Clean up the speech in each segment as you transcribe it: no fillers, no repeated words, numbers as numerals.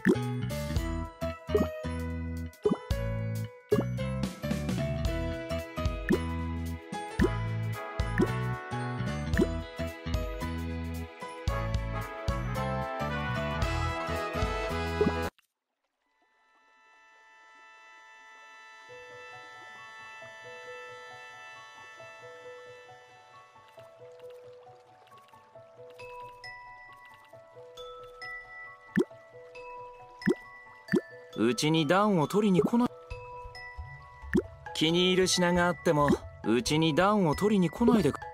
うちに暖を取りに来ない。気に入る品があってもうちに暖を取りに来ないでく。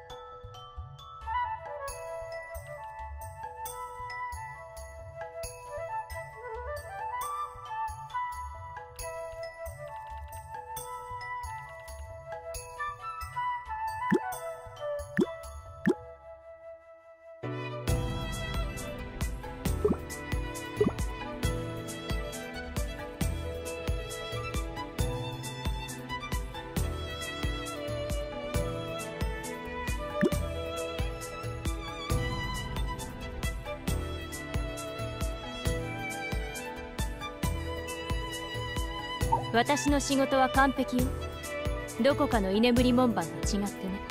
私の仕事は完璧よ。どこかの居眠り門番と違ってね。